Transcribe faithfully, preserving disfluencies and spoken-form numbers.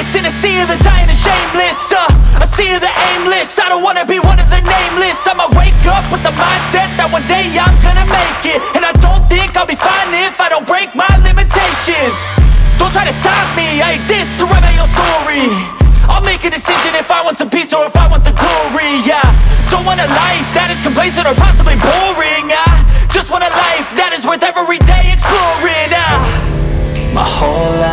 aimless in a sea of the dying and shameless, uh, a sea of the aimless. I don't wanna be one of the nameless. I'ma wake up with the mindset that one day I'm gonna make it, and I don't think I'll be fine if I don't break my limitations. Don't try to stop me, I exist to write my own story. I'll make a decision if I want some peace or if I want the glory, yeah. Don't want a life that is complacent or possibly boring. I just want a life that is worth every day exploring. I, my whole life